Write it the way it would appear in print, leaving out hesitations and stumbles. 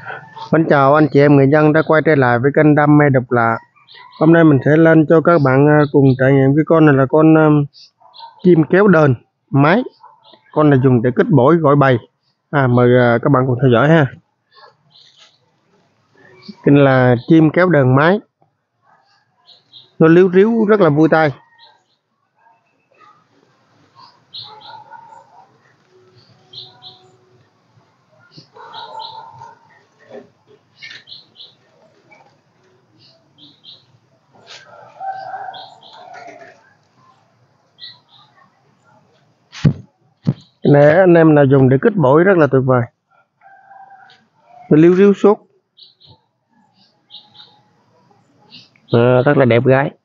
Xin chào anh chị em người dân đã quay trở lại với kênh Đam mê độc lạ. Hôm nay mình sẽ lên cho các bạn cùng trải nghiệm cái con này là con chim kéo đơn máy. Con này dùng để kích bổi gọi bầy. Mời các bạn cùng theo dõi ha. Cái này là chim kéo đơn máy. Nó líu ríu rất là vui tai. Cái này anh em nào dùng để kích bổi rất là tuyệt vời. Nó líu ríu suốt. Rất là đẹp gái.